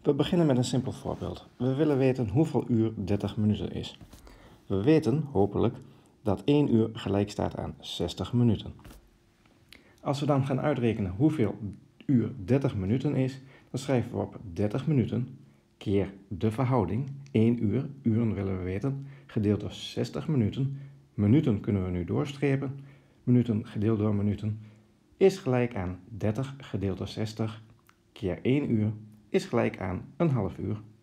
We beginnen met een simpel voorbeeld. We willen weten hoeveel uur 30 minuten is. We weten, hopelijk, dat 1 uur gelijk staat aan 60 minuten. Als we dan gaan uitrekenen hoeveel uur 30 minuten is, dan schrijven we op 30 minuten keer de verhouding 1 uur, uren willen we weten, gedeeld door 60 minuten. Minuten kunnen we nu doorstrepen. Minuten gedeeld door minuten is gelijk aan 30 gedeeld door 60 keer 1 uur is gelijk aan een half uur.